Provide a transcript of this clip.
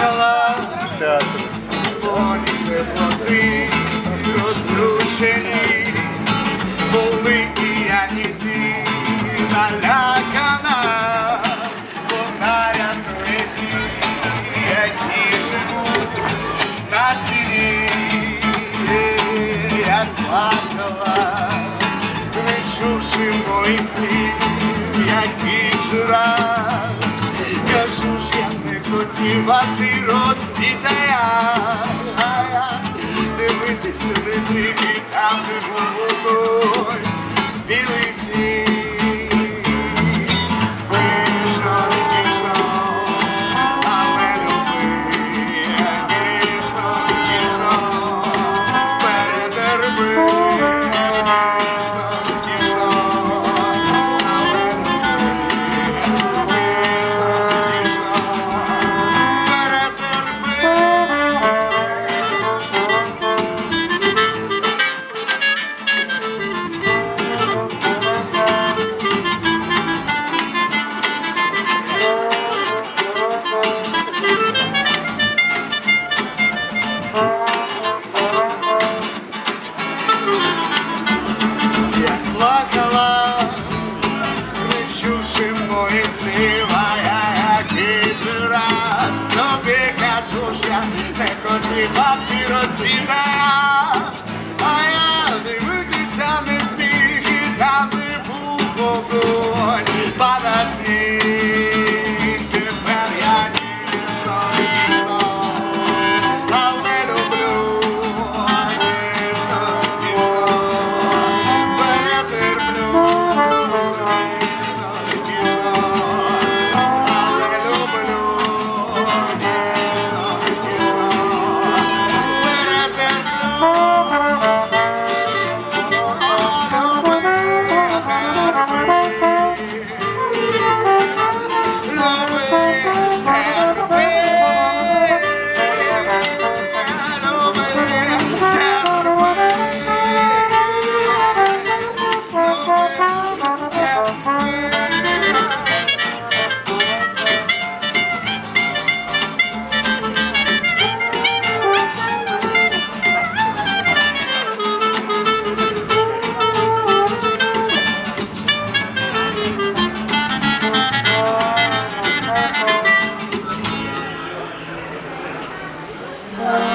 плакала, полі теплоти розкручені, були і я, і ти налякана, вона рятує ті, які живуть на стіні. Я плакала, не чувши моїх слів, який ж раз. Кажу ж, я не хотів, а ти роздітая, дивитися сюди світ, і там не був той білий сніг. Ніжно, ніжно, але люби, ніжно, ніжно, перетерпи. Плакала, не чувши моїх слів, а я який же раз тобі кажу, що я не хотів, а ти розвідая, а я дивитися не зміг, і там не був вогонь, пада сніг, тепер я ніжно, ніжно, але люблю. Wow.